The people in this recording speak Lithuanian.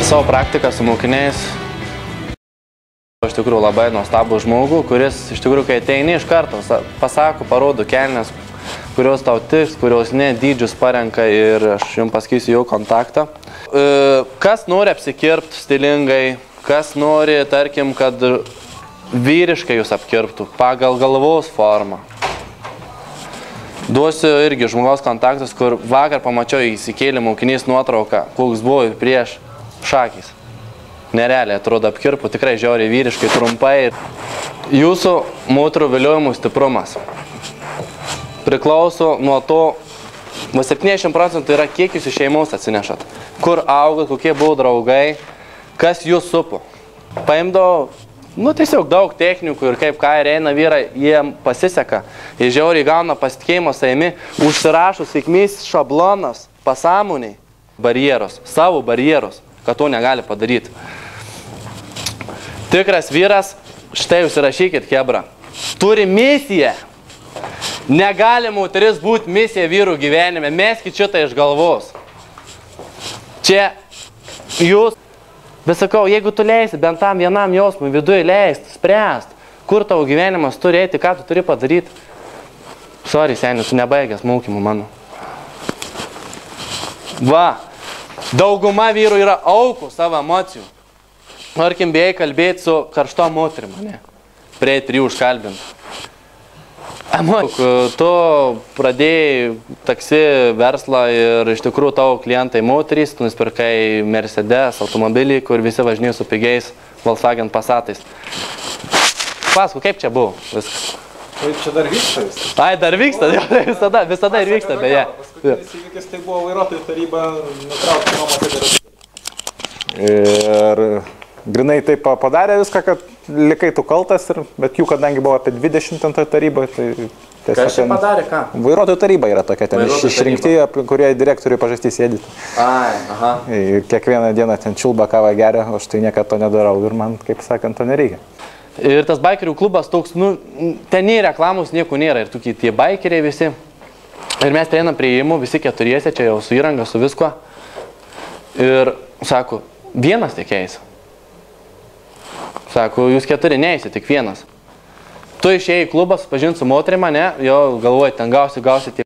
Savo praktiką su mokiniais iš tikrųjų labai nuostabų žmogų, kuris iš tikrųjų, kai ateini iš karto, pasako, parodo kelnes, kurios tau tiks, kurios ne, dydžius parenka ir aš jums pasakysiu jau kontaktą. Kas nori apsikirpti stilingai, kas nori, tarkim, kad vyriškai jūs apkirptų pagal galvos formą. Duosiu irgi žmogaus kontaktus, kur vakar pamačiau įsikėlė mokinys nuotrauką, koks buvo prieš šakys. Nerealiai atrodo apkirpų, tikrai žiauriai vyriškai, trumpai. Jūsų moterų viliojimų stiprumas priklauso nuo to, 70% yra kiek jūs iš šeimos atsinešat. Kur augat, kokie buvo draugai, kas jūs supo. Paimdavo, tiesiog daug technikų ir kaip ką ir eina vyrai, jiem pasiseka. Jie žiauriai gauna pasitikėjimo savimi, užsirašo sėkmės šablonas, pasąmoniai, barjeros, savo barjeros, kad to negali padaryti. Tikras vyras, štai užsirašykit, chebra, turi misiją. Negali moteris būti misija vyrų gyvenime, meskit šitą iš galvos. Čia jūs, bet sakau, jeigu tu leisi bent tam vienam jausmui viduje leist, spręst, kur tavo gyvenimas turi eiti, ką tu turi padaryti. Sorry, seniai, tu nebaigęs mokymų mano. Va, dauguma vyrų yra aukų savo emocijų. Norkim bijai kalbėti su karšto moterim, ne? Prie 3 užkalbinti. Tu pradėjai taksi verslą ir iš tikrųjų tavo klientai moterys, tu nusipirkai Mercedes automobilį, kur visi važinėjo su pigiais Volkswagen Passatais. Pasku, kaip čia buvo viskas? Tai čia dar vyksta viskas? Ai, dar vyksta, visada ir vyksta, beje. Paskutinis įvykis tai buvo vairuotojų taryba nutraukti nuomos. Ir grinai taip padarė viską, kad likai tu kaltas, bet jų kadangi buvo apie 20 ant taryboje, tai tiesiog... Kas čia padarė, ką? Vairuotojų taryba yra tokia, ten išrinkti, kurie direktoriui pažastį sėdit. Ai, aha. Kiekvieną dieną ten čiulba kavą geria, o aš tai niekada to nedarau ir man, kaip sakant, to nereikia. Ir tas baikerių klubas toks, ten nei reklamos, nieko nėra, ir tokie tie baikeriai visi. Ir mes prieinam prie įėjimų, visi keturiese, čia jau su įranga, su visko. Ir sako, vienas tik eis. Sako, jūs keturi neįsi, tik vienas. Tu išėjai į klubą, supažinti su moterima, ne, jo galvoji, ten gausi